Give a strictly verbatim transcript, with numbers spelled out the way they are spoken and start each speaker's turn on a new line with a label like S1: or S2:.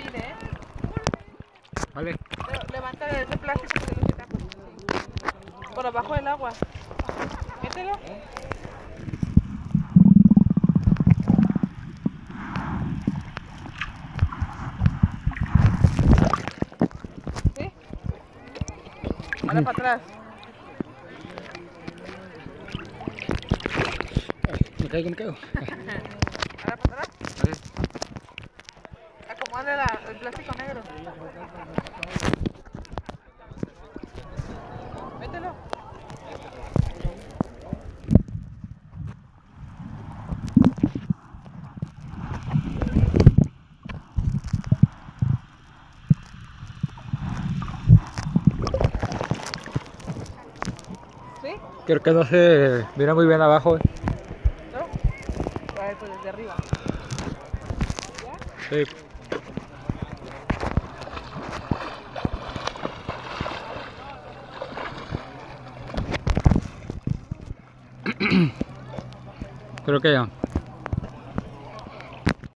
S1: mire, ¿eh?
S2: Vale.
S1: Le- Levanta ese plástico que lo quitamos. Por abajo del agua. Mételo. ¿Sí? Ahora para atrás.
S2: Me caigo, me caigo.
S1: Ahora para atrás.
S2: Vale.
S1: Acomode la- el plástico negro. Mételo. ¿Sí?
S2: Creo que no se mira muy bien abajo. eh.
S1: ¿No? A ver, pues desde arriba. ¿Ya?
S2: Sí. Creo que ya.